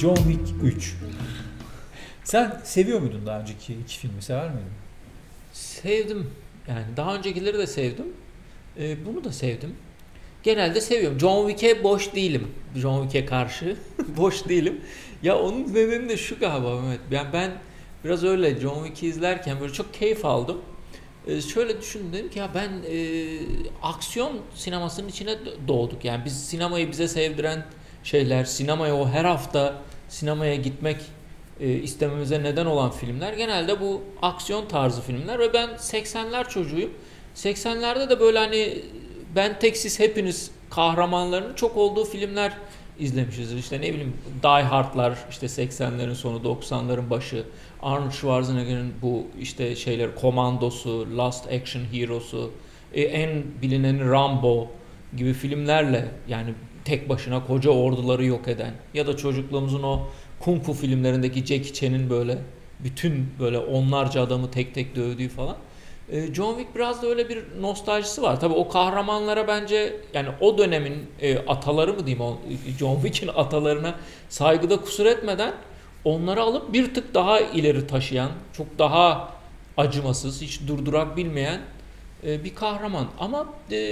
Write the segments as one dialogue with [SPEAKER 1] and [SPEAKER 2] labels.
[SPEAKER 1] John Wick 3. Sen seviyor muydun daha önceki iki filmi, sever miydin?
[SPEAKER 2] Sevdim. Yani daha öncekileri de sevdim. Bunu da sevdim. Genelde seviyorum. John Wick'e boş değilim. John Wick'e karşı boş değilim. Ya onun nedeni de şu galiba Mehmet. Yani ben biraz öyle John Wick'i izlerken böyle çok keyif aldım. Şöyle düşündüm ki ya ben aksiyon sinemasının içine doğduk. Yani biz sinemayı bize sevdiren şeyler, sinemaya o her hafta sinemaya gitmek istememize neden olan filmler genelde bu aksiyon tarzı filmler ve ben 80'ler çocuğuyum. 80'lerde de böyle hani ben tek siz hepiniz kahramanlarının çok olduğu filmler izlemişizdir. İşte ne bileyim Die Hard'lar işte 80'lerin sonu 90'ların başı, Arnold Schwarzenegger'in bu işte şeyler Komandosu, Last Action Hero'su, en bilineni Rambo gibi filmlerle yani tek başına koca orduları yok eden ya da çocukluğumuzun o Kung Fu filmlerindeki Jackie Chan'in böyle bütün böyle onlarca adamı tek tek dövdüğü falan. John Wick biraz da öyle bir nostaljisi var. Tabii o kahramanlara bence yani o dönemin ataları mı diyeyim o John Wick'in atalarına saygıda kusur etmeden onları alıp bir tık daha ileri taşıyan, çok daha acımasız, hiç durdurak bilmeyen bir kahraman. Ama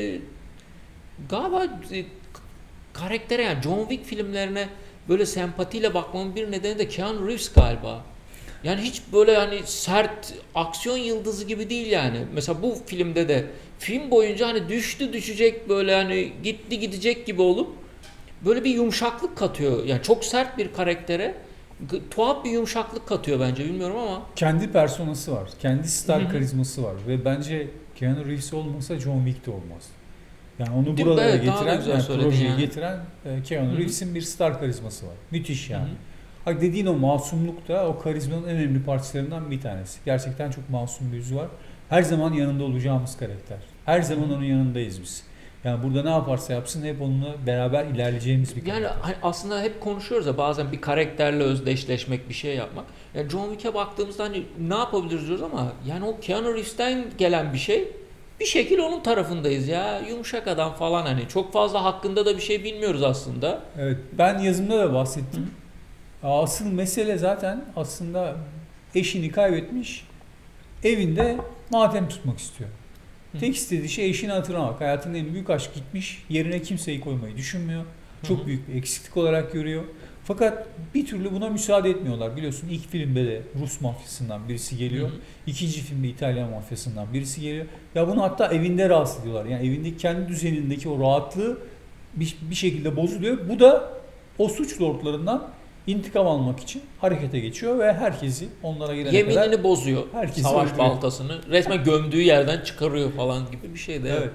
[SPEAKER 2] galiba karaktere yani John Wick filmlerine böyle sempatiyle bakmamın bir nedeni de Keanu Reeves galiba. Yani hiç böyle hani sert aksiyon yıldızı gibi değil yani. Mesela bu filmde de film boyunca hani düştü düşecek böyle hani gitti gidecek gibi olup böyle bir yumuşaklık katıyor. Yani çok sert bir karaktere tuhaf bir yumuşaklık katıyor bence bilmiyorum ama.
[SPEAKER 1] Kendi personası var. Kendi star karizması var. Ve bence Keanu Reeves olmasa John Wick de olmaz. Yani onu buralara getiren, yani projeyi yani getiren Keanu Reeves'in bir star karizması var. Müthiş yani. Bak dediğin o masumluk da o karizmanın en önemli parçalarından bir tanesi. Gerçekten çok masum bir yüzü var. Her zaman yanında olacağımız karakter. Her zaman onun yanındayız biz. Yani burada ne yaparsa yapsın hep onunla beraber ilerleyeceğimiz bir karakter.
[SPEAKER 2] Yani aslında hep konuşuyoruz ya bazen bir karakterle özdeşleşmek, bir şey yapmak. Yani John Wick'e baktığımızda hani ne yapabiliriz diyoruz ama yani o Keanu Reeves'ten gelen bir şey. Bir şekilde onun tarafındayız ya. Yumuşak adam falan hani. Çok fazla hakkında da bir şey bilmiyoruz aslında.
[SPEAKER 1] Evet. Ben yazımda da bahsettim. Asıl mesele zaten aslında eşini kaybetmiş, evinde matem tutmak istiyor. Tek istediği şey eşini hatırlamak. Hayatının en büyük aşkı gitmiş, yerine kimseyi koymayı düşünmüyor. Çok büyük bir eksiklik olarak görüyor. Fakat bir türlü buna müsaade etmiyorlar. Biliyorsun ilk filmde de Rus mafyasından birisi geliyor. İkinci filmde İtalyan mafyasından birisi geliyor. Ya bunu hatta evinde rahatsız ediyorlar. Yani evindeki kendi düzenindeki o rahatlığı bir şekilde bozuluyor. Bu da o suç lordlarından intikam almak için harekete geçiyor ve herkesi onlara gelene
[SPEAKER 2] yeminini
[SPEAKER 1] kadar
[SPEAKER 2] bozuyor. Savaş
[SPEAKER 1] öldürüyor.
[SPEAKER 2] baltasını resmen gömdüğü yerden çıkarıyor falan gibi bir şeydi.
[SPEAKER 1] Evet.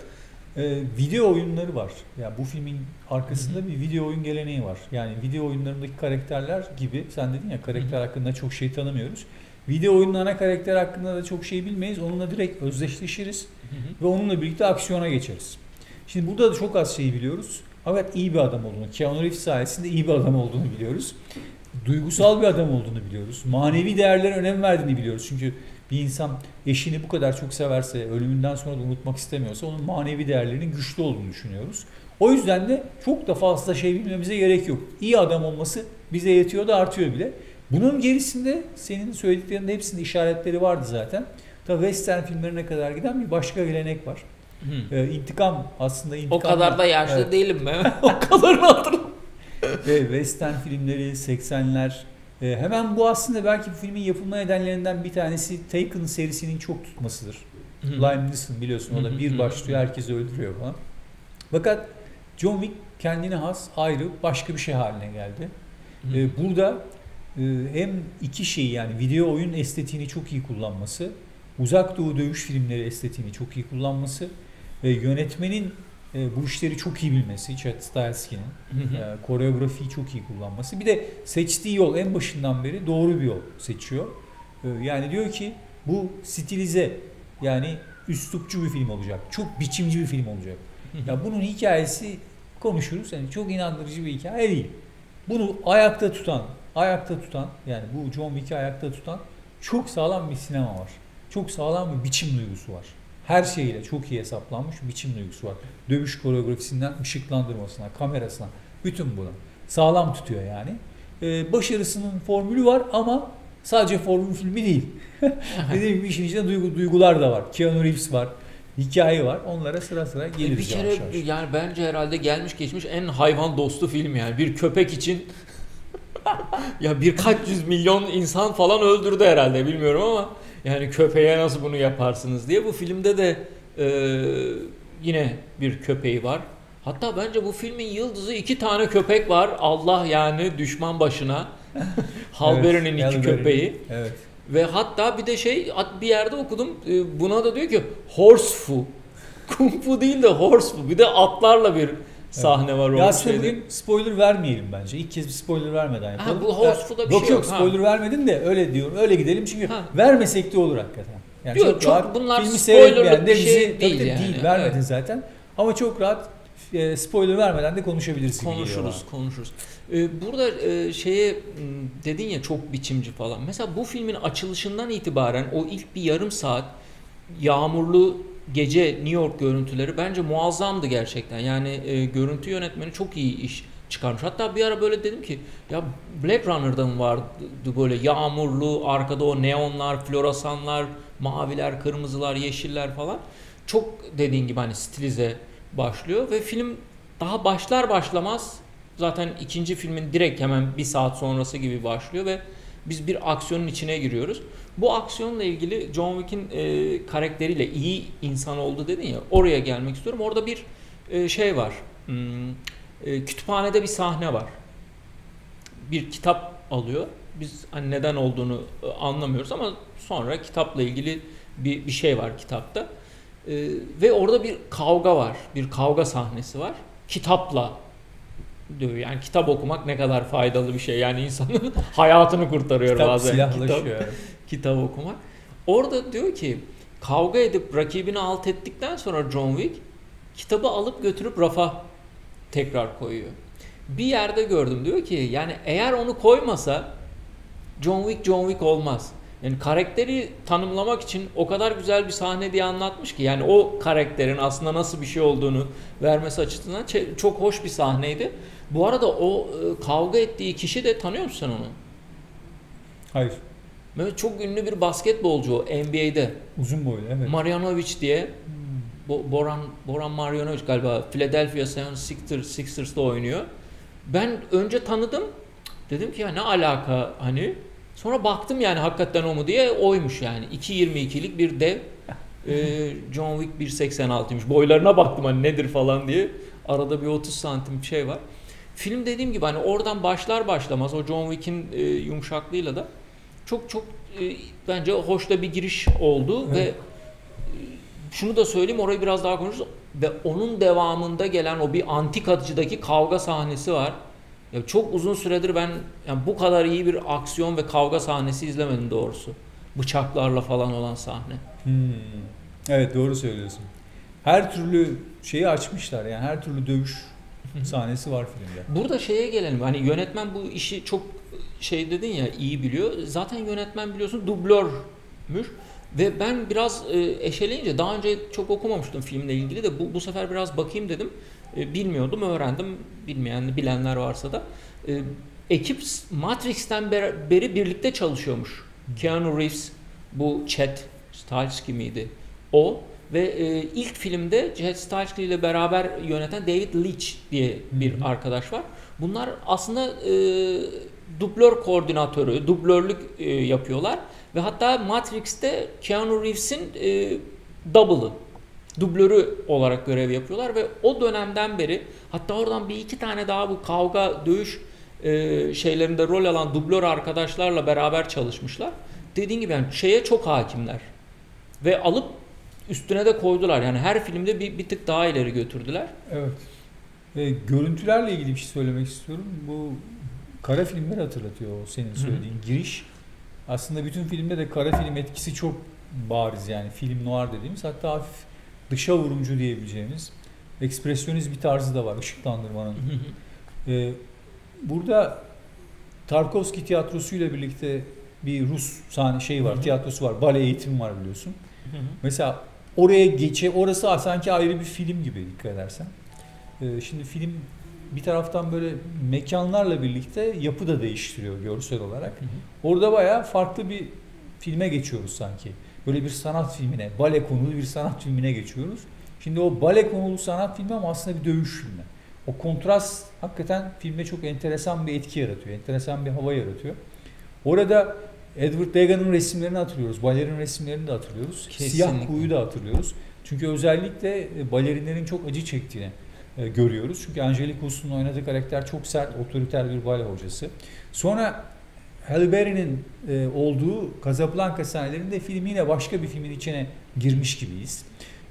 [SPEAKER 1] Video oyunları var. Yani bu filmin arkasında bir video oyun geleneği var. Yani video oyunlarındaki karakterler gibi sen dedin ya karakter hakkında çok şey tanımıyoruz. Video oyunun ana karakter hakkında da çok şey bilmeyiz. Onunla direkt özdeşleşiriz ve onunla birlikte aksiyona geçeriz. Şimdi burada da çok az şey biliyoruz. Fakat iyi bir adam olduğunu, Keanu Reeves sayesinde iyi bir adam olduğunu biliyoruz. Duygusal bir adam olduğunu biliyoruz. Manevi değerlere önem verdiğini biliyoruz. Çünkü bir insan eşini bu kadar çok severse, ölümünden sonra da unutmak istemiyorsa onun manevi değerlerinin güçlü olduğunu düşünüyoruz. O yüzden de çok da fazla şey bilmemize gerek yok. İyi adam olması bize yetiyor da artıyor bile. Bunun gerisinde senin söylediklerinin hepsinde işaretleri vardı zaten. Tabii western filmlerine kadar giden bir başka gelenek var. İntikam aslında intikam.
[SPEAKER 2] O kadar da yaşlı değilim ben. O kadarını hatırlamıyorum.
[SPEAKER 1] Western filmleri 80'ler. Hemen bu aslında belki bu filmin yapılma nedenlerinden bir tanesi Taken serisinin çok tutmasıdır. Liam Neeson biliyorsun o da bir başlıyor herkesi öldürüyor falan. Fakat John Wick kendine has ayrı başka bir şey haline geldi. Burada hem iki şeyi yani video oyun estetiğini çok iyi kullanması, uzak doğu dövüş filmleri estetiğini çok iyi kullanması ve yönetmenin bu işleri çok iyi bilmesi, Chad Stahelski'nin koreografiyi çok iyi kullanması. Bir de seçtiği yol en başından beri doğru bir yol seçiyor. Yani diyor ki bu stilize yani üslupçu bir film olacak. Çok biçimci bir film olacak. Ya bunun hikayesi konuşuruz. Yani çok inandırıcı bir hikaye değil. Bunu ayakta tutan yani bu John Wick'i ayakta tutan çok sağlam bir sinema var. Çok sağlam bir biçim duygusu var. Her şeyle çok iyi hesaplanmış bir biçim duygusu var. Dövüş koreografisinden ışıklandırmasına, kamerasına, bütün bunu sağlam tutuyor yani. başarısının formülü var ama sadece formül filmi değil. Dediğim gibi işin içinde duygular da var. Keanu Reeves var. Hikaye var. Onlara sıra sıra geliriz.
[SPEAKER 2] Bir kere yani bence herhalde gelmiş geçmiş en hayvan dostu film yani. Bir köpek için ya birkaç yüz milyon insan falan öldürdü herhalde, bilmiyorum ama yani köpeğe nasıl bunu yaparsınız diye. Bu filmde de yine bir köpeği var. Hatta bence bu filmin yıldızı 2 tane köpek var. Allah yani düşman başına. Halberry'nin 2 köpeği.
[SPEAKER 1] Evet.
[SPEAKER 2] Ve hatta bir de bir yerde okudum. Buna da diyor ki horsefu. Kung fu değil de horsefu. Bir de atlarla bir sahne var.
[SPEAKER 1] Ya aslında bugün spoiler vermeyelim bence. İlk kez bir spoiler vermeden yapalım.
[SPEAKER 2] Bu horsefu'da bir şey yok.
[SPEAKER 1] Yok spoiler vermedin de öyle diyorum. Öyle gidelim çünkü vermesek de olur hakikaten. Yani
[SPEAKER 2] yok, çok rahat bunlar spoilerlık bir şey değil yani.
[SPEAKER 1] Değil, vermedin zaten. Ama çok rahat spoiler vermeden de konuşabiliriz.
[SPEAKER 2] Konuşuruz. Burada dedin ya çok biçimci falan. Mesela bu filmin açılışından itibaren o ilk bir yarım saat yağmurlu gece New York görüntüleri bence muazzamdı gerçekten. Yani görüntü yönetmeni çok iyi iş çıkarmış. Hatta bir ara böyle dedim ki ya Blade Runner'da mı vardı böyle yağmurlu, arkada o neonlar, floresanlar, maviler, kırmızılar, yeşiller falan. Çok dediğin gibi hani stilize başlıyor ve film daha başlar başlamaz zaten ikinci filmin direkt hemen bir saat sonrası gibi başlıyor ve biz bir aksiyonun içine giriyoruz. Bu aksiyonla ilgili John Wick'in karakteriyle iyi insan oldu dedin ya, oraya gelmek istiyorum. Orada bir var. Kütüphanede bir sahne var. Bir kitap alıyor. Biz hani neden olduğunu anlamıyoruz ama sonra kitapla ilgili bir şey var kitapta. Ve orada bir kavga var. Bir kavga sahnesi var. Kitapla diyor. Yani kitap okumak ne kadar faydalı bir şey. Yani insanın hayatını kurtarıyor
[SPEAKER 1] kitap
[SPEAKER 2] bazen.
[SPEAKER 1] Silahlaşıyor.
[SPEAKER 2] Kitap okumak. Orada diyor ki kavga edip rakibini alt ettikten sonra John Wick kitabı alıp götürüp rafa tekrar koyuyor. Bir yerde gördüm diyor ki yani eğer onu koymasa John Wick olmaz. Yani karakteri tanımlamak için o kadar güzel bir sahne diye anlatmış ki yani o karakterin aslında nasıl bir şey olduğunu vermesi açısından çok hoş bir sahneydi. Bu arada o kavga ettiği kişi de tanıyor musun sen onu?
[SPEAKER 1] Hayır.
[SPEAKER 2] Böyle çok ünlü bir basketbolcu o NBA'de.
[SPEAKER 1] Uzun boylu evet.
[SPEAKER 2] Marjanovic diye. Boran Marjanovic galiba Philadelphia 76ers'da oynuyor. Ben önce tanıdım. Dedim ki ya ne alaka hani. Sonra baktım yani hakikaten o mu diye, oymuş yani. 2.22'lik bir dev. John Wick 1.86'ymış. Boylarına baktım hani nedir falan diye. Arada bir 30 santim bir şey var. Film dediğim gibi hani oradan başlar başlamaz o John Wick'in yumuşaklığıyla da çok bence hoş da bir giriş oldu. Evet. Ve şunu da söyleyeyim, orayı biraz daha konuşuruz. Ve onun devamında gelen o bir antikacıdaki kavga sahnesi var. Ya çok uzun süredir ben yani bu kadar iyi bir aksiyon ve kavga sahnesi izlemedim doğrusu. Bıçaklarla falan olan sahne.
[SPEAKER 1] Evet doğru söylüyorsun. Her türlü şeyi açmışlar yani her türlü dövüş sahnesi var filmde. Burada
[SPEAKER 2] gelelim. Hani yönetmen bu işi çok dedin ya iyi biliyor. Zaten yönetmen biliyorsun dublörmüş. Ve ben biraz eşeleyince daha önce çok okumamıştım filmle ilgili de bu sefer biraz bakayım dedim. Bilmiyordum, öğrendim. Bilenler varsa da. Ekip Matrix'ten beri birlikte çalışıyormuş. Keanu Reeves, bu Chad Stahelski miydi? O ve ilk filmde Chad Stahelski ile beraber yöneten David Leitch diye bir arkadaş var. Bunlar aslında dublör koordinatörü, dublörlük yapıyorlar. Ve hatta Matrix'te Keanu Reeves'in dublörü olarak görev yapıyorlar ve o dönemden beri hatta oradan bir iki tane daha bu kavga, dövüş şeylerinde rol alan dublör arkadaşlarla beraber çalışmışlar. Dediğim gibi yani çok hakimler. Ve alıp üstüne de koydular. Yani her filmde bir tık daha ileri götürdüler.
[SPEAKER 1] Evet. Görüntülerle ilgili bir şey söylemek istiyorum. Bu kara filmleri hatırlatıyor o senin söylediğin giriş. Aslında bütün filmde de kara film etkisi çok bariz yani film noir dediğimiz, hatta hafif dışa vurumcu diyebileceğimiz ekspresyonist bir tarzı da var ışıklandırmanın. Burada Tarkovski tiyatrosuyla birlikte bir Rus var, tiyatrosu var, bale eğitimi var biliyorsun. Mesela orası sanki ayrı bir film gibi dikkat edersen. Şimdi film bir taraftan böyle mekanlarla birlikte yapı da değiştiriyor görsel olarak. Orada bayağı farklı bir filme geçiyoruz sanki. Böyle bir sanat filmine, bale konulu bir sanat filmine geçiyoruz. Şimdi o bale konulu sanat filmi ama aslında bir dövüş filmi. O kontrast hakikaten filme çok enteresan bir etki yaratıyor. Enteresan bir hava yaratıyor. Orada Edward Degan'ın resimlerini hatırlıyoruz. Balerin resimlerini de hatırlıyoruz.
[SPEAKER 2] Kesinlikle.
[SPEAKER 1] Siyah kuyu da hatırlıyoruz. Çünkü özellikle balerinlerin çok acı çektiğini görüyoruz. Çünkü Angelique Houston'un oynadığı karakter çok sert, otoriter bir bale hocası. Sonra Halle Berry'nin olduğu Casablanca sahnelerinde film yine başka bir filmin içine girmiş gibiyiz.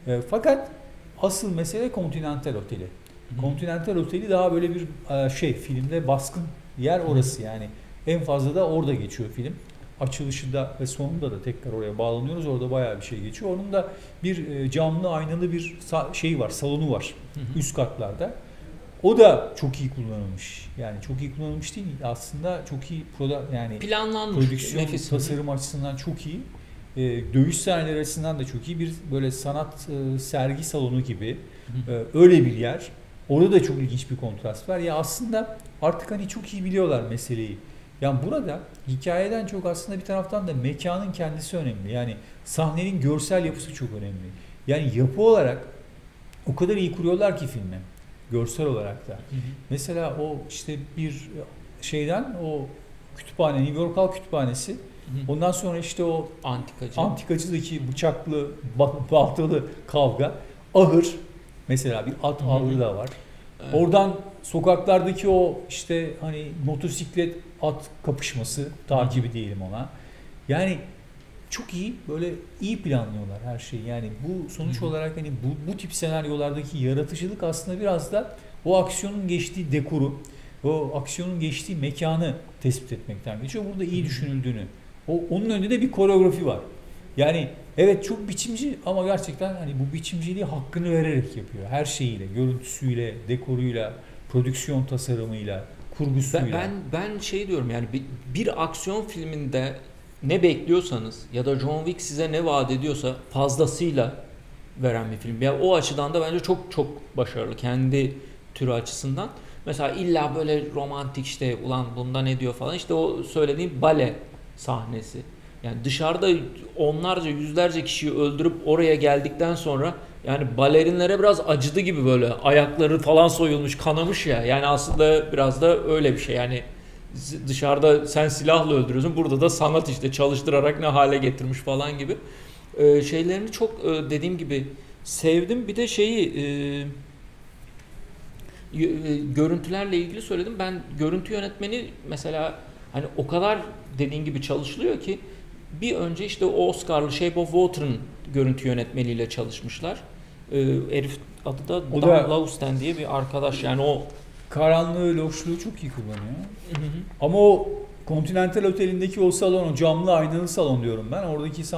[SPEAKER 1] Fakat asıl mesele Continental Oteli. Continental Oteli daha böyle bir filmde baskın yer orası yani. En fazla da orada geçiyor film. Açılışında ve sonunda da tekrar oraya bağlanıyoruz. Orada bayağı bir şey geçiyor. Onun da bir camlı aynalı bir var, salonu var üst katlarda. O da çok iyi kullanılmış. Yani çok iyi kullanılmış değil, aslında çok iyi yani
[SPEAKER 2] planlanmış,
[SPEAKER 1] prodüksiyon,
[SPEAKER 2] nefis.
[SPEAKER 1] tasarım açısından çok iyi. Dövüş sahneleri açısından da çok iyi. Bir böyle sanat sergi salonu gibi öyle bir yer. Orada da çok ilginç bir kontrast var. Ya aslında artık hani çok iyi biliyorlar meseleyi. Yani burada hikayeden çok aslında bir taraftan da mekanın kendisi önemli. Yani sahnenin görsel yapısı çok önemli. Yani yapı olarak o kadar iyi kuruyorlar ki filmi. Görsel olarak da. Mesela o işte bir şeyden o kütüphane, New York Halk Kütüphanesi. Ondan sonra işte o antikacıdaki bıçaklı, baltalı kavga. Ahır. Mesela bir at ahırı da var. Evet. Oradan sokaklardaki o işte hani motosiklet at kapışması takibi diyelim ona. Yani çok iyi, böyle iyi planlıyorlar her şeyi. Yani bu sonuç olarak hani bu tip senaryolardaki yaratıcılık aslında biraz da o aksiyonun geçtiği dekoru, o aksiyonun geçtiği mekanı tespit etmekten geçiyor. Burada iyi düşünüldüğünü. Onun önünde de bir koreografi var. Yani evet çok biçimci ama gerçekten hani bu biçimciliği hakkını vererek yapıyor. Her şeyiyle, görüntüsüyle, dekoruyla, prodüksiyon tasarımıyla, kurgusuyla.
[SPEAKER 2] Ben şey diyorum yani bir aksiyon filminde ne bekliyorsanız ya da John Wick size ne vaat ediyorsa fazlasıyla veren bir film. Yani o açıdan da bence çok çok başarılı kendi türü açısından. Mesela illa böyle romantik işte ulan bunda ne diyor falan işte o söylediğim bale sahnesi. Yani dışarıda onlarca yüzlerce kişiyi öldürüp oraya geldikten sonra yani balerinlere biraz acıdı gibi böyle ayakları falan soyulmuş kanamış ya yani aslında biraz da öyle bir şey yani dışarıda sen silahla öldürüyorsun burada da sanat işte çalıştırarak ne hale getirmiş falan gibi şeylerini çok dediğim gibi sevdim bir de görüntülerle ilgili söyledim ben görüntü yönetmeni mesela hani o kadar dediğin gibi çalışılıyor ki bir önce işte o Oscar'lı Shape of Water'ın görüntü yönetmeniyle çalışmışlar. Herif adı da Dan Lausten diye bir arkadaş yani o
[SPEAKER 1] karanlığı, loşluğu çok iyi kullanıyor. Ama o Continental Oteli'ndeki o salon, o camlı aynalı salon diyorum ben.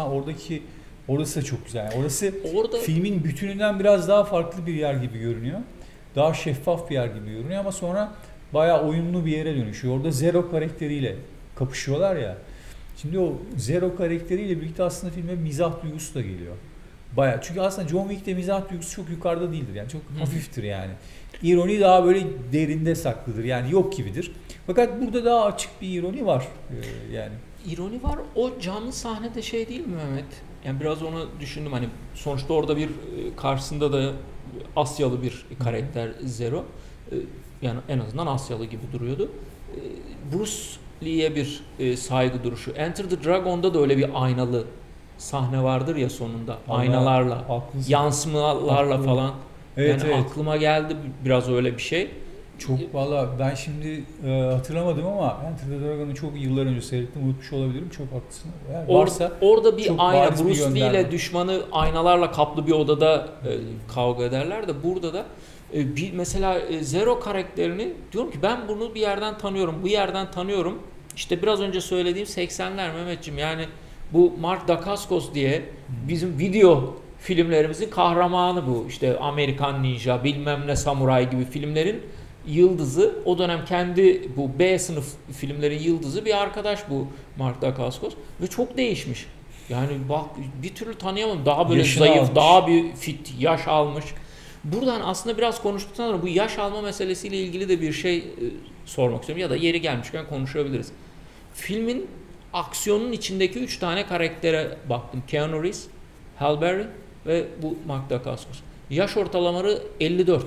[SPEAKER 1] Orası da çok güzel. Yani orada filmin bütününden biraz daha farklı bir yer gibi görünüyor. Daha şeffaf bir yer gibi görünüyor ama sonra bayağı oyunlu bir yere dönüşüyor. Orada Zero karakteriyle kapışıyorlar ya. Şimdi o Zero karakteriyle birlikte aslında filme mizah duygusu da geliyor. Bayağı. Çünkü aslında John Wick'te mizah duygusu çok yukarıda değildir. Yani çok hafiftir yani. İroni daha böyle derinde saklıdır. Yani yok gibidir. Fakat burada daha açık bir ironi var. Yani.
[SPEAKER 2] İroni var. O canlı sahnede şey değil mi Mehmet? Yani biraz onu düşündüm. Hani sonuçta orada bir karşısında da Asyalı bir karakter Zero. Yani en azından Asyalı gibi duruyordu. Bruce Lee'ye bir saygı duruşu. Enter the Dragon'da da öyle bir aynalı sahne vardır ya sonunda. Aynalarla, yansımalarla falan. Evet, yani evet. Aklıma geldi biraz öyle bir şey.
[SPEAKER 1] Çok valla ben şimdi hatırlamadım ama Enter the Dragon'u çok yıllar önce seyrettim, unutmuş olabilirim. Çok haklısın. Yani varsa
[SPEAKER 2] orada bir ayna Bruce Lee ile düşmanı aynalarla kaplı bir odada kavga ederler de burada da bir mesela Zero karakterini diyorum ki ben bunu bir yerden tanıyorum, bu yerden tanıyorum. İşte biraz önce söylediğim 80'ler Mehmetciğim yani bu Mark Dacascos diye bizim video filmlerimizin kahramanı bu. İşte Amerikan Ninja, bilmem ne Samuray gibi filmlerin yıldızı. O dönem kendi bu B sınıf filmlerin yıldızı bir arkadaş bu Mark Dacascos ve çok değişmiş. Yani bak bir türlü tanıyamam. Daha böyle yaşını zayıf, almış. Daha bir fit, yaş almış. Buradan aslında biraz konuştuktan sonra bu yaş alma meselesiyle ilgili de bir şey sormak istiyorum. Ya da yeri gelmişken konuşabiliriz. Filmin aksiyonun içindeki 3 tane karaktere baktım. Keanu Reeves, Halle Berry ve bu Mark Dacascos. Yaş ortalamaları 54.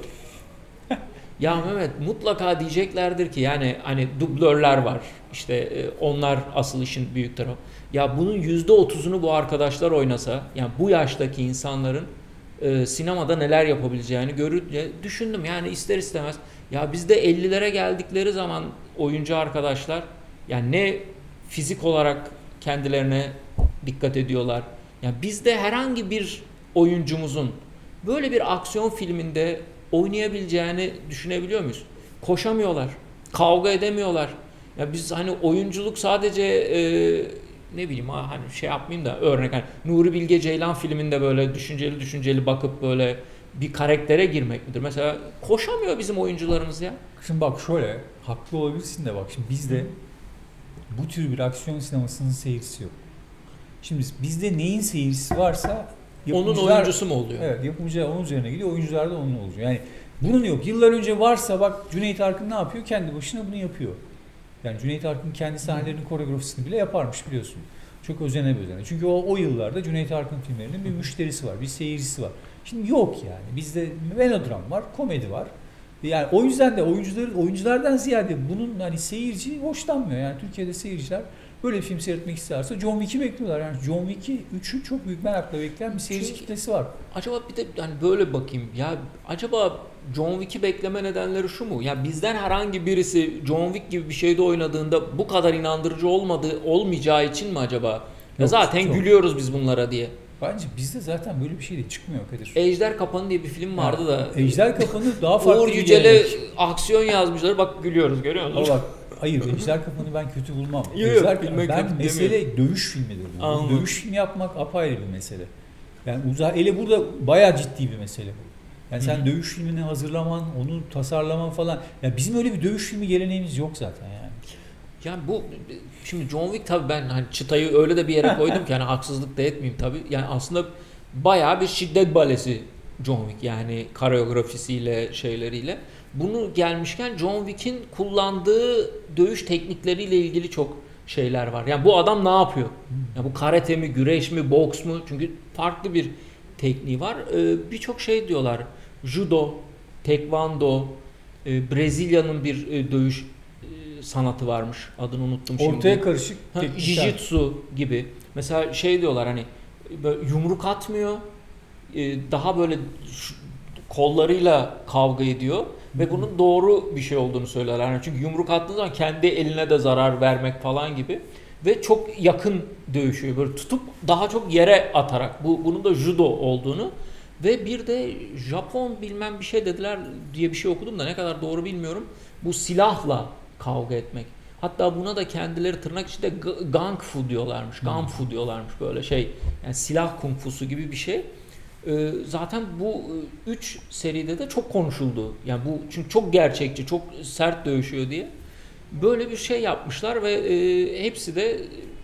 [SPEAKER 2] Ya Mehmet, mutlaka diyeceklerdir ki yani hani dublörler var. İşte onlar asıl işin büyük tarafı. Ya bunun %30'unu bu arkadaşlar oynasa, yani bu yaştaki insanların sinemada neler yapabileceğini görünce düşündüm. Yani ister istemez ya bizde 50'lere geldikleri zaman oyuncu arkadaşlar yani ne fizik olarak kendilerine dikkat ediyorlar. Yani bizde herhangi bir oyuncumuzun böyle bir aksiyon filminde oynayabileceğini düşünebiliyor muyuz? Koşamıyorlar, kavga edemiyorlar. Ya biz hani oyunculuk sadece ne bileyim hani şey yapmayayım da örnek hani Nuri Bilge Ceylan filminde böyle düşünceli bakıp böyle bir karaktere girmek midir? Mesela koşamıyor bizim oyuncularımız ya.
[SPEAKER 1] Şimdi bak şöyle, haklı olabilirsin de bak şimdi bizde bu tür bir aksiyon sinemasının seyircisi yok. Şimdi bizde neyin seyircisi varsa
[SPEAKER 2] onun oyuncusu mu oluyor?
[SPEAKER 1] Evet, yapımcı onun üzerine gidiyor, oyuncular da onun oluyor. Yani bunun yok. Yıllar önce varsa bak Cüneyt Arkın ne yapıyor? Kendi başına bunu yapıyor. Yani Cüneyt Arkın kendi sahnelerinin koreografisini bile yaparmış biliyorsun. Çok özene. Çünkü o yıllarda Cüneyt Arkın filmlerinin bir müşterisi var, bir seyircisi var. Şimdi yok yani. Bizde melodram var, komedi var. Yani o yüzden de oyunculardan ziyade bunun hani seyirci hoşlanmıyor. Yani Türkiye'de seyirciler böyle bir film seyretmek isterse John Wick'i bekliyorlar. Yani John Wick'i 3'ü çok büyük merakla bekleyen bir seyirci kitlesi var.
[SPEAKER 2] Acaba bir de hani böyle bakayım ya, acaba John Wick'i bekleme nedenleri şu mu? Ya bizden herhangi birisi John Wick gibi bir şeyde oynadığında bu kadar inandırıcı olmayacağı için mi acaba? Ya
[SPEAKER 1] yok,
[SPEAKER 2] zaten
[SPEAKER 1] çok.
[SPEAKER 2] Gülüyoruz biz bunlara diye.
[SPEAKER 1] Bence bizde zaten böyle bir şey de çıkmıyor Kadir.
[SPEAKER 2] Ejder Kapanı diye bir film vardı da.
[SPEAKER 1] Ejder Kapanı daha farklı
[SPEAKER 2] Uğur
[SPEAKER 1] bir
[SPEAKER 2] Yücel'e aksiyon yazmışlar. Bak gülüyoruz, görüyor musun?
[SPEAKER 1] Bak, hayır, Ejder Kapanı ben kötü bulmam. Ben mesele dövüş filmidir. Dövüş filmi yapmak apayrı bir mesele. Yani hele burada bayağı ciddi bir mesele bu. Yani sen dövüş filmini hazırlaman, onu tasarlaman falan. Ya bizim öyle bir dövüş filmi geleneğimiz yok zaten yani.
[SPEAKER 2] Yani bu şimdi John Wick tabii ben hani çıtayı öyle de bir yere koydum ki hani haksızlık da etmeyeyim tabii. Yani aslında bayağı bir şiddet balesi John Wick, yani koreografisiyle şeyleriyle. Bunu gelmişken John Wick'in kullandığı dövüş teknikleriyle ilgili çok şeyler var. Yani bu adam ne yapıyor? Yani bu karate mi, güreş mi, boks mu? Çünkü farklı bir tekniği var. Birçok şey diyorlar. Judo, tekvando, Brezilya'nın bir dövüş sanatı varmış. Adını unuttum şimdi.
[SPEAKER 1] Ortaya karışık
[SPEAKER 2] jiu-jitsu gibi. Mesela şey diyorlar hani böyle yumruk atmıyor. Daha böyle kollarıyla kavga ediyor ve bunun doğru bir şey olduğunu söylerler. Yani çünkü yumruk attığı zaman kendi eline de zarar vermek falan gibi ve çok yakın dövüşüyor. Böyle tutup daha çok yere atarak. Bunun da judo olduğunu ve bir de Japon bilmem bir şey dediler diye bir şey okudum da ne kadar doğru bilmiyorum. Bu silahla kavga etmek. Hatta buna da kendileri tırnak içinde gang fu diyorlarmış. Gang fu diyorlarmış böyle şey. Yani silah kung fusu gibi bir şey. Zaten bu 3 seride de çok konuşuldu. Yani bu çünkü çok gerçekçi, çok sert dövüşüyor diye. Böyle bir şey yapmışlar ve hepsi de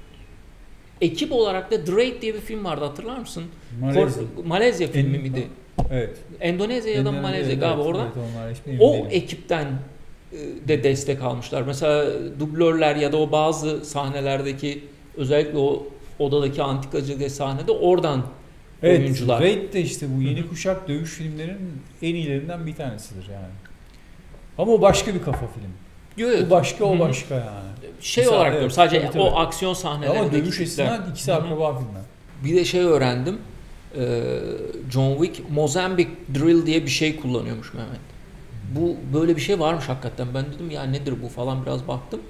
[SPEAKER 2] ekip olarak da The Raid diye bir film vardı, hatırlar mısın? Malezya filmi miydi?
[SPEAKER 1] Evet.
[SPEAKER 2] Endonezya ya da Malezya galiba oradan.
[SPEAKER 1] Evet,
[SPEAKER 2] o ekipten de destek almışlar. Mesela dublörler ya da o bazı sahnelerdeki özellikle o odadaki antikacı sahnede oradan oyuncular.
[SPEAKER 1] Raid de işte bu yeni kuşak dövüş filmlerinin en iyilerinden bir tanesidir yani. Ama o başka bir kafa film.
[SPEAKER 2] Evet.
[SPEAKER 1] Bu başka, o başka yani.
[SPEAKER 2] Şey mesela, olarak diyorum sadece tabii. O aksiyon sahnelerindeki.
[SPEAKER 1] Ama dövüş esinden ikisi akraba filmler.
[SPEAKER 2] Bir de şey öğrendim. John Wick Mozambique Drill diye bir şey kullanıyormuş Mehmet. Bu böyle bir şey varmış hakikaten. Ben dedim ya nedir bu falan, biraz baktım.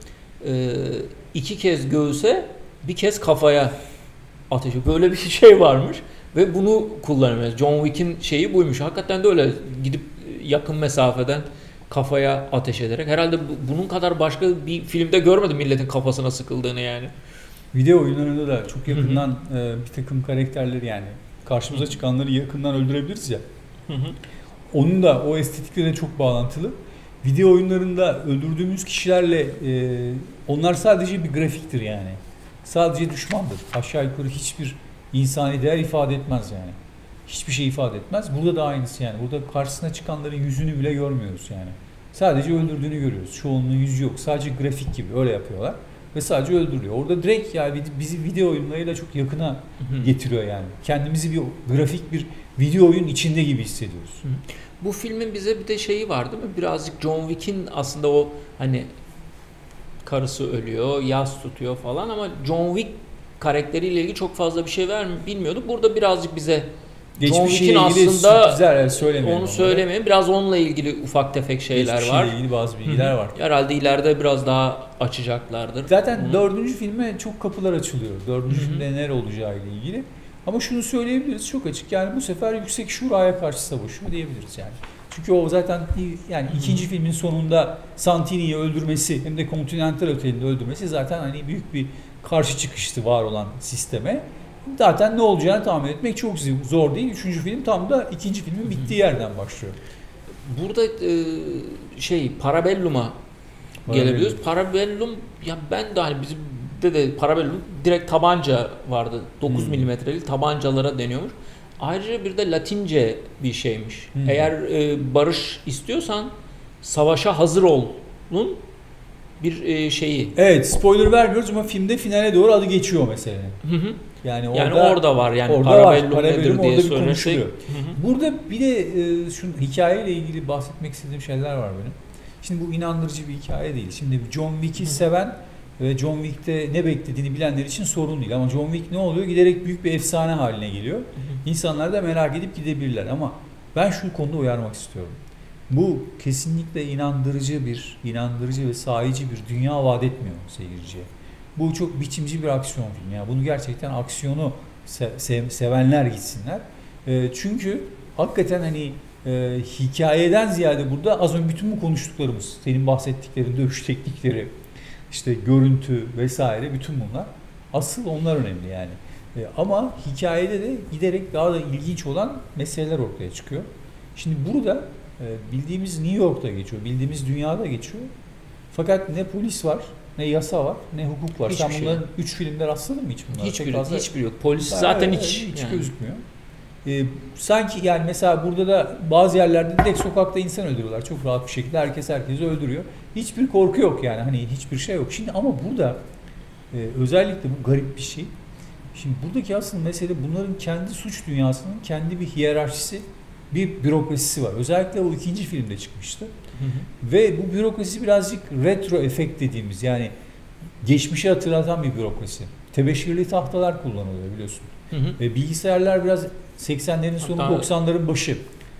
[SPEAKER 2] 2 kez göğüse, bir kez kafaya ateşi. Böyle bir şey varmış ve bunu kullanıyoruz. John Wick'in şeyi buymuş. Hakikaten de öyle, gidip yakın mesafeden kafaya ateş ederek. Herhalde bunun kadar başka bir filmde görmedim milletin kafasına sıkıldığını yani.
[SPEAKER 1] Video oyunlarında da çok yakından bir takım karakterleri, yani karşımıza çıkanları yakından öldürebiliriz ya. Onun da o estetikle de çok bağlantılı. Video oyunlarında öldürdüğümüz kişilerle onlar sadece bir grafiktir yani. Sadece düşmandır. Aşağı yukarı hiçbir insani değer ifade etmez yani. hiçbir şey ifade etmez. Burada da aynısı yani. Burada karşısına çıkanların yüzünü bile görmüyoruz yani. Sadece öldürdüğünü görüyoruz. Çoğunluğun yüzü yok. Sadece grafik gibi öyle yapıyorlar. Ve sadece öldürüyor. Orada direkt yani bizi video oyunlarıyla çok yakına getiriyor yani. Kendimizi bir grafik bir video oyun içinde gibi hissediyoruz.
[SPEAKER 2] Bu filmin bize bir de şeyi var değil mi? Birazcık John Wick'in aslında o hani karısı ölüyor, yas tutuyor falan ama John Wick karakteriyle ilgili çok fazla bir şey bilmiyorduk. Burada birazcık bize John Wick'in aslında onu söylemeyin. Biraz onunla ilgili ufak tefek şeyler var.
[SPEAKER 1] Geçmişiyle ilgili bazı bilgiler var.
[SPEAKER 2] Herhalde ileride biraz daha açacaklardır.
[SPEAKER 1] Zaten 4. filme çok kapılar açılıyor. 4. filmde neler olacağı ile ilgili. Ama şunu söyleyebiliriz çok açık. Yani bu sefer yüksek şuraya karşı savaşıyor diyebiliriz yani. Çünkü o zaten yani ikinci filmin sonunda Santini'yi öldürmesi hem de Continental Otel'inde öldürmesi zaten hani büyük bir karşı çıkıştı var olan sisteme. Zaten ne olacağını tahmin etmek çok zor değil. 3. film tam da 2. filmin bittiği yerden başlıyor.
[SPEAKER 2] Burada Parabellum'a gelebiliyoruz. Parabellum ya ben de hani bizim de Parabellum direkt tabanca vardı. 9 milimetrelik tabancalara deniyormuş. Ayrıca bir de Latince bir şeymiş. Eğer barış istiyorsan savaşa hazır olun bir şeyi.
[SPEAKER 1] Evet, spoiler vermiyoruz ama filmde finale doğru adı geçiyor meselenin. Yani
[SPEAKER 2] orada var yani
[SPEAKER 1] orada
[SPEAKER 2] Parabellum
[SPEAKER 1] var.
[SPEAKER 2] nedir diye
[SPEAKER 1] konuşuluyor. Burada bir de şu hikayeyle ilgili bahsetmek istediğim şeyler var benim. Şimdi bu inandırıcı bir hikaye değil. Şimdi John Wick'i seven ve John Wick'te ne beklediğini bilenler için sorun değil. Ama John Wick ne oluyor? Giderek büyük bir efsane haline geliyor. İnsanlar da merak edip gidebilirler. Ama ben şu konuda uyarmak istiyorum. Bu kesinlikle inandırıcı ve sahici bir dünya vaat etmiyor seyirciye. Bu çok biçimci bir aksiyon filmi. Yani bunu gerçekten aksiyonu sevenler gitsinler. Çünkü hakikaten hani hikayeden ziyade burada az önce bütün bu konuştuklarımız, senin bahsettiklerin, dövüş teknikleri, işte görüntü vesaire bütün bunlar asıl onlar önemli yani. Ama hikayede de giderek daha da ilginç olan meseleler ortaya çıkıyor. Şimdi burada bildiğimiz New York'ta geçiyor, bildiğimiz dünyada geçiyor. Fakat ne polis var, ne yasa var, ne hukuk var. Sen bunların 3 filmde rastladın mı hiç bunlara?
[SPEAKER 2] Hiçbir yok. Polis zaten hiç
[SPEAKER 1] gözükmüyor. Sanki yani mesela burada da bazı yerlerde direkt sokakta insan öldürüyorlar. Çok rahat bir şekilde herkesi öldürüyor. Hiçbir korku yok yani hani hiçbir şey yok. Şimdi ama burada özellikle bu garip bir şey. Şimdi buradaki asıl mesele bunların kendi suç dünyasının kendi bir hiyerarşisi, bir bürokrasisi var. Özellikle o 2. filmde çıkmıştı. Ve bu bürokrasi birazcık retro efekt dediğimiz yani geçmişi hatırlatan bir bürokrasi. Tebeşirli tahtalar kullanılıyor biliyorsun. Bilgisayarlar biraz 80'lerin sonu 90'ların başı.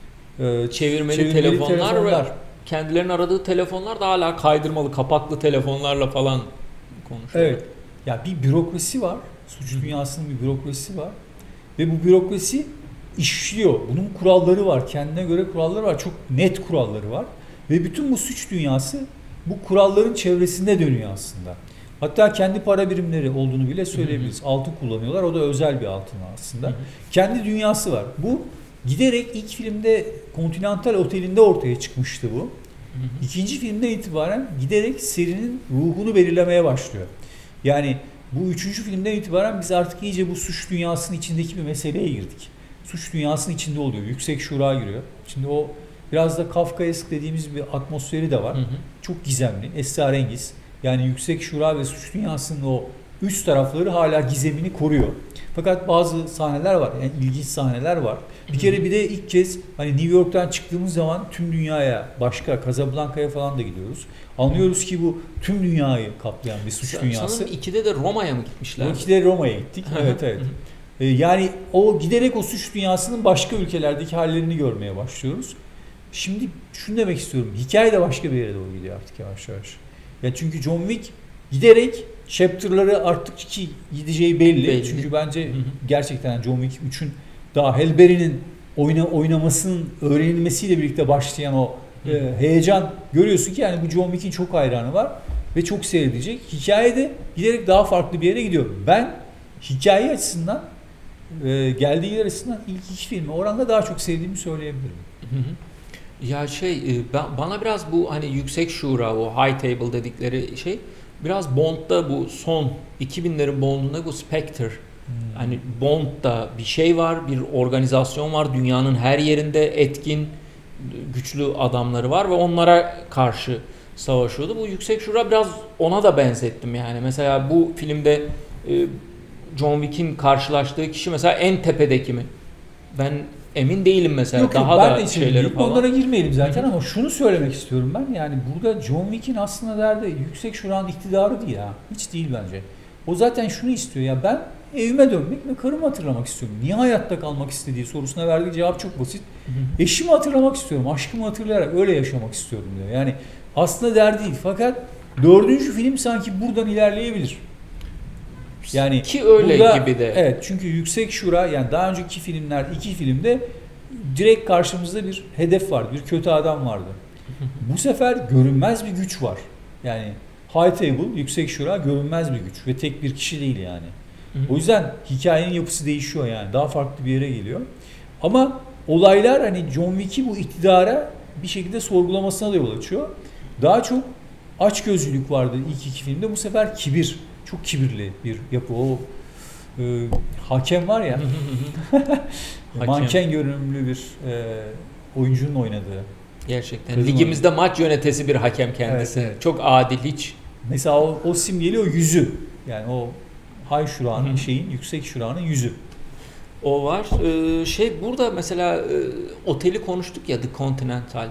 [SPEAKER 2] Çevirmeli telefonlar ve kendilerinin aradığı telefonlar da hala kaydırmalı kapaklı telefonlarla falan konuşuyor.
[SPEAKER 1] Evet. Ya bir bürokrasi var. Suç dünyasının bir bürokrasisi var. Ve bu bürokrasi işliyor. Bunun kuralları var. Kendine göre kuralları var. Çok net kuralları var. Ve bütün bu suç dünyası bu kuralların çevresinde dönüyor aslında. Hatta kendi para birimleri olduğunu bile söyleyebiliriz. Altın kullanıyorlar. O da özel bir altın aslında. Kendi dünyası var. Bu giderek ilk filmde Continental Otel'inde ortaya çıkmıştı bu. 2. filmden itibaren giderek serinin ruhunu belirlemeye başlıyor. Yani bu 3. filmden itibaren biz artık iyice bu suç dünyasının içindeki bir meseleye girdik. Suç dünyasının içinde oluyor. Yüksek Şura giriyor. Şimdi o biraz da Kafkaesk dediğimiz bir atmosferi de var. Çok gizemli, esrarengiz. Yani Yüksek Şura ve suç dünyasının o üst tarafları hala gizemini koruyor. Fakat bazı sahneler var. Yani ilginç sahneler var. Bir kere bir de ilk kez hani New York'tan çıktığımız zaman tüm dünyaya, başka Casablanca'ya falan da gidiyoruz. Anlıyoruz ki bu tüm dünyayı kaplayan bir suç dünyası.
[SPEAKER 2] Sanırım 2'de de Roma'ya mı gitmişler?
[SPEAKER 1] 2'de Roma'ya gittik. Evet. Yani o giderek o suç dünyasının başka ülkelerdeki hallerini görmeye başlıyoruz. Şimdi şunu demek istiyorum. Hikaye de başka bir yere doğru gidiyor artık yavaş yavaş. Ya çünkü John Wick giderek chapter'ları arttıkça gideceği belli. Çünkü bence gerçekten John Wick 3'ün daha Halle Berry'nin oynamasının öğrenilmesiyle birlikte başlayan o heyecan görüyorsun ki yani bu John Wick'in çok hayranı var ve çok seyredecek. Hikaye de giderek daha farklı bir yere gidiyor. Ben hikaye açısından geldiği yer açısından ilk 2 filmi oranda daha çok sevdiğimi söyleyebilirim.
[SPEAKER 2] Ya bana biraz bu hani Yüksek Şura, o High Table dedikleri şey biraz Bond'da bu son 2000'lerin Bond'unda bu Spectre Hani Bond'da bir şey var, bir organizasyon var, dünyanın her yerinde etkin, güçlü adamları var ve onlara karşı savaşıyordu. Bu Yüksek Şura biraz ona da benzettim yani. Mesela bu filmde John Wick'in karşılaştığı kişi mesela en tepedeki mi? Ben emin değilim mesela.
[SPEAKER 1] Yok,
[SPEAKER 2] daha
[SPEAKER 1] ben
[SPEAKER 2] da
[SPEAKER 1] de
[SPEAKER 2] şeyleri falan.
[SPEAKER 1] Onlara girmeyelim zaten ama şunu söylemek istiyorum ben. Yani burada John Wick'in aslında derdi Yüksek Şura'nın iktidarı değil ha. Hiç değil bence. O zaten şunu istiyor ya, ben evime dönmek ve karımı hatırlamak istiyorum. Niye hayatta kalmak istediği sorusuna verdiği cevap çok basit. Eşimi hatırlamak istiyorum, aşkımı hatırlayarak öyle yaşamak istiyorum diyor. Yani aslında derdi değil. Fakat 4. film sanki buradan ilerleyebilir. Yani
[SPEAKER 2] ki öyle
[SPEAKER 1] burada,
[SPEAKER 2] gibi de.
[SPEAKER 1] Evet, çünkü Yüksek Şura, yani daha önceki filmler, 2 filmde direkt karşımızda bir hedef vardı, bir kötü adam vardı. Bu sefer görünmez bir güç var. Yani High Table, Yüksek Şura görünmez bir güç ve tek bir kişi değil yani. O yüzden hikayenin yapısı değişiyor yani. Daha farklı bir yere geliyor. Ama olaylar hani John Wick'i bu iktidara bir şekilde sorgulamasına da yol açıyor. Daha çok açgözlülük vardı ilk 2 filmde. Bu sefer kibir. Çok kibirli bir yapı. O hakem var ya. Manken görünümlü bir oyuncunun oynadığı.
[SPEAKER 2] Gerçekten.
[SPEAKER 1] Kızım
[SPEAKER 2] Ligimizde oynadı. Maç yönetesi bir hakem kendisi. Evet, evet. Çok adil hiç.
[SPEAKER 1] Mesela o simgeli o yüzü. Yani o High Şura'nın şeyin, Yüksek Şura'nın yüzü.
[SPEAKER 2] O var. Burada mesela oteli konuştuk ya, The Continental.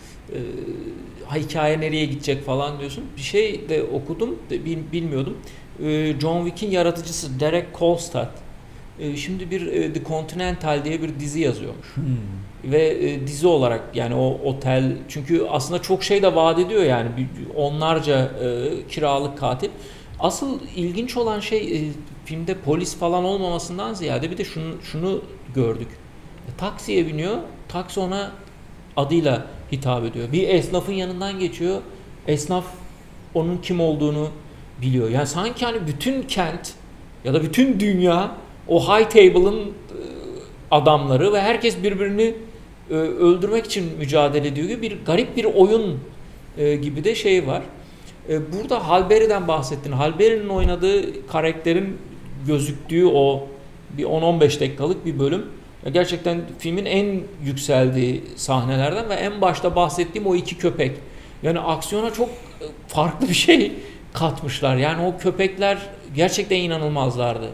[SPEAKER 2] Hikaye nereye gidecek falan diyorsun. Bir şey de okudum, bilmiyordum. John Wick'in yaratıcısı Derek Kolstad şimdi bir The Continental diye bir dizi yazıyormuş. Ve dizi olarak yani o otel, çünkü aslında çok şey de vaat ediyor yani, onlarca kiralık katil. Asıl ilginç olan şey filmde polis falan olmamasından ziyade bir de şunu gördük. Taksiye biniyor, taksi ona adıyla hitap ediyor. Bir esnafın yanından geçiyor, esnaf onun kim olduğunu biliyor. Yani sanki hani bütün kent ya da bütün dünya o High Table'ın adamları ve herkes birbirini öldürmek için mücadele ediyor gibi bir garip bir oyun gibi de şey var. Burada Halle Berry'den bahsettin. Halle Berry'nin oynadığı karakterin gözüktüğü o bir 10-15 dakikalık bir bölüm. Gerçekten filmin en yükseldiği sahnelerden ve en başta bahsettiğim o 2 köpek. Yani aksiyona çok farklı bir şey katmışlar. Yani o köpekler gerçekten inanılmazlardı.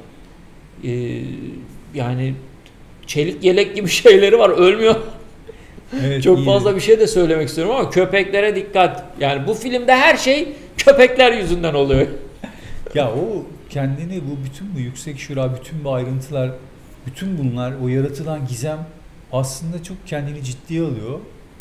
[SPEAKER 2] Yani çelik yelek gibi şeyleri var. Ölmüyor. Evet, çok fazla bir şey de söylemek istiyorum ama köpeklere dikkat. Yani bu filmde her şey köpekler yüzünden oluyor.
[SPEAKER 1] Ya o kendini bütün bu Yüksek Şura, bütün bu ayrıntılar, bütün bunlar, o yaratılan gizem aslında çok kendini ciddiye alıyor.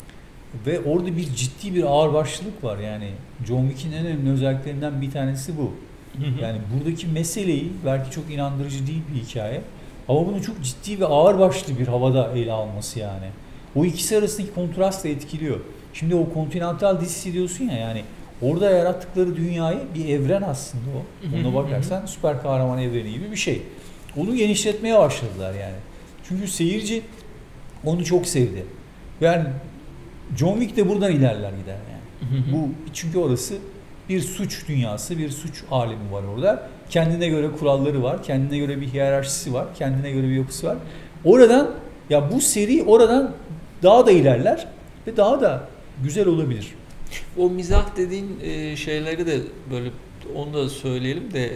[SPEAKER 1] Ve orada bir ciddi bir ağırbaşlılık var yani. John Wick'in en önemli özelliklerinden bir tanesi bu. Yani buradaki meseleyi belki çok inandırıcı değil bir hikaye ama bunu çok ciddi ve ağırbaşlı bir havada ele alması yani. O ikisi arasındaki kontrast da etkiliyor. Şimdi o Continental dizisi diyorsun ya, yani orada yarattıkları dünyayı bir evren aslında o. Ona bakarsan süper kahraman evreni gibi bir şey. Onu genişletmeye başladılar yani. Çünkü seyirci onu çok sevdi. Yani John Wick de buradan ilerler gider yani. Bu çünkü orası bir suç dünyası, bir suç alemi var orada. Kendine göre kuralları var, kendine göre bir hiyerarşisi var, kendine göre bir yapısı var. Oradan bu seri oradan daha da ilerler ve daha da güzel olabilir.
[SPEAKER 2] O mizah dediğin şeyleri de böyle onu da söyleyelim de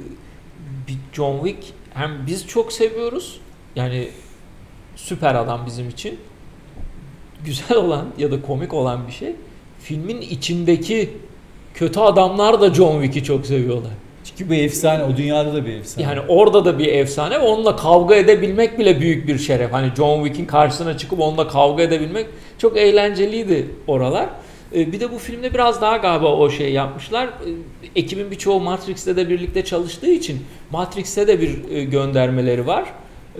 [SPEAKER 2] bir John Wick hem biz çok seviyoruz yani, süper adam bizim için. Güzel olan ya da komik olan bir şey. Filmin içindeki kötü adamlar da John Wick'i çok seviyorlar.
[SPEAKER 1] Çünkü bir efsane, o dünyada da bir efsane.
[SPEAKER 2] Yani orada da bir efsane ve onunla kavga edebilmek bile büyük bir şeref. Hani John Wick'in karşısına çıkıp onunla kavga edebilmek çok eğlenceliydi oralar. Bir de bu filmde biraz daha galiba o şey yapmışlar. Ekibin birçoğu Matrix'te de birlikte çalıştığı için Matrix'te de bir göndermeleri var.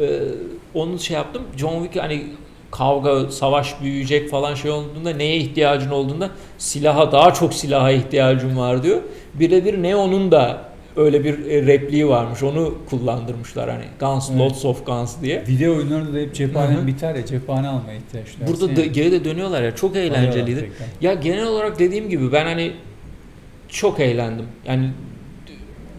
[SPEAKER 2] Onu şey yaptım. John Wick hani kavga, savaş büyüyecek falan şey olduğunda neye ihtiyacın olduğunda daha çok silaha ihtiyacım var diyor. Birebir Neo'nun da öyle bir repliği varmış. Onu kullandırmışlar hani Guns, evet. Lots of Guns diye.
[SPEAKER 1] Video oyunlarında da hep cephanen biter ya, cephane almaya ihtiyaçlar.
[SPEAKER 2] Burada geri de dönüyorlar ya, çok eğlenceliydi. Ya genel olarak dediğim gibi ben hani çok eğlendim. Yani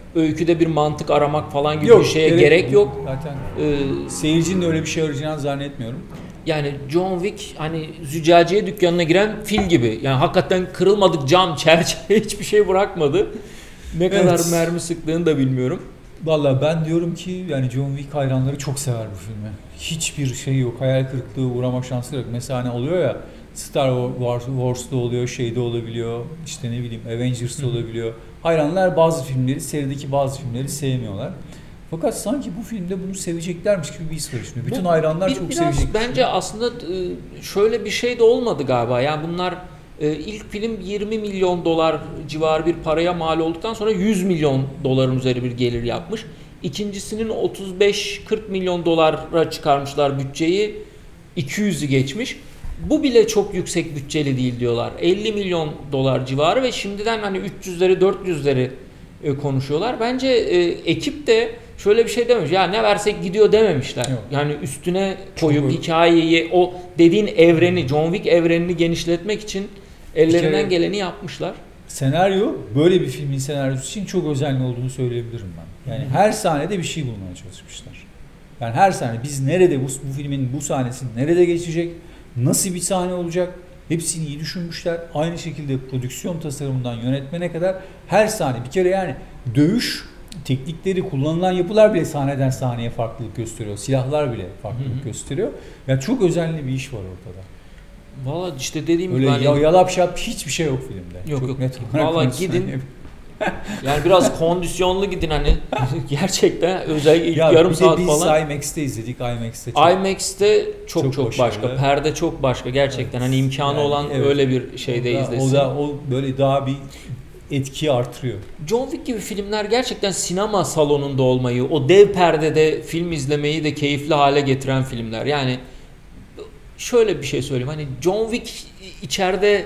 [SPEAKER 2] öyküde bir mantık aramak falan gibi
[SPEAKER 1] Yok,
[SPEAKER 2] bir şeye gerek yok.
[SPEAKER 1] Zaten
[SPEAKER 2] Ee,
[SPEAKER 1] seyircinin de öyle bir şey arayacağını zannetmiyorum.
[SPEAKER 2] Yani John Wick hani züccaciye dükkanına giren fil gibi. Yani hakikaten kırılmadık cam, çerçeve hiçbir şey bırakmadı. Ne kadar
[SPEAKER 1] Evet.
[SPEAKER 2] mermi sıktığını da bilmiyorum.
[SPEAKER 1] Vallahi ben diyorum ki yani John Wick hayranları çok sever bu filmi. Hiçbir şey yok. Hayal kırıklığı uğrama şansı yok. Mesela hani oluyor ya Star Wars'da oluyor, şeyde olabiliyor, işte ne bileyim Avengers'da olabiliyor. Hayranlar bazı filmleri, serideki bazı filmleri sevmiyorlar. Fakat sanki bu filmde bunu seveceklermiş gibi bir his var şimdi. Bütün hayranlar çok
[SPEAKER 2] biraz
[SPEAKER 1] sevecek.
[SPEAKER 2] bence aslında şöyle bir şey de olmadı galiba. Yani bunlar ilk film 20 milyon dolar civarı bir paraya mal olduktan sonra 100 milyon doların üzeri bir gelir yapmış. İkincisinin 35-40 milyon dolara çıkarmışlar bütçeyi. 200'ü geçmiş. Bu bile çok yüksek bütçeli değil diyorlar. 50 milyon dolar civarı ve şimdiden hani 300'leri 400'leri konuşuyorlar. Bence ekip de şöyle bir şey dememiş. Ya ne versek gidiyor dememişler.
[SPEAKER 1] Yok.
[SPEAKER 2] Yani üstüne koyup hikayeyi, o dediğin evreni, John Wick evrenini genişletmek için ellerinden geleni yapmışlar.
[SPEAKER 1] Senaryo, böyle bir filmin senaryosu için çok özenli olduğunu söyleyebilirim ben. Yani her sahnede bir şey bulmaya çalışmışlar. Yani her sahne, biz nerede, bu filmin bu sahnesi nerede geçecek, nasıl bir sahne olacak, hepsini iyi düşünmüşler. Aynı şekilde prodüksiyon tasarımından yönetmene kadar her sahne, bir kere yani dövüş teknikleri, kullanılan yapılar bile sahneden sahneye farklılık gösteriyor. Silahlar bile farklılık gösteriyor. Yani çok özenli bir iş var ortada.
[SPEAKER 2] Valla işte dediğim
[SPEAKER 1] öyle
[SPEAKER 2] gibi hani...
[SPEAKER 1] yalap şap hiçbir şey yok filmde.
[SPEAKER 2] Yok
[SPEAKER 1] çok
[SPEAKER 2] yok.
[SPEAKER 1] net
[SPEAKER 2] Valla gidin. Yani biraz kondisyonlu gidin hani. Gerçekten özellikle yarım saat falan.
[SPEAKER 1] Biz IMAX'te izledik.
[SPEAKER 2] IMAX'te çok başka. Perde çok başka. Gerçekten hani imkanı yani, olan öyle bir şeyde izlesin.
[SPEAKER 1] O böyle daha bir etkiyi artırıyor.
[SPEAKER 2] John Wick gibi filmler gerçekten sinema salonunda olmayı, o dev perdede film izlemeyi de keyifli hale getiren filmler. Yani şöyle bir şey söyleyeyim. Hani John Wick içeride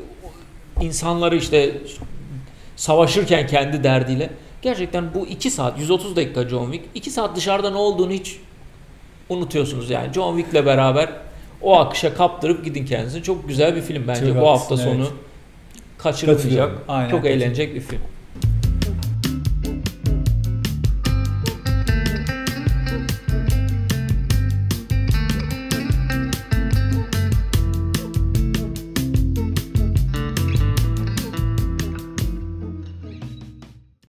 [SPEAKER 2] insanları işte savaşırken kendi derdiyle, gerçekten bu 2 saat 130 dakika John Wick, 2 saat dışarıda ne olduğunu hiç unutuyorsunuz yani. John Wick'le beraber o akışa kaptırıp gidin kendinizi. Çok güzel bir film bence. Çok bu hafta sonu kaçırılmayacak. Çok eğlenecek bir film.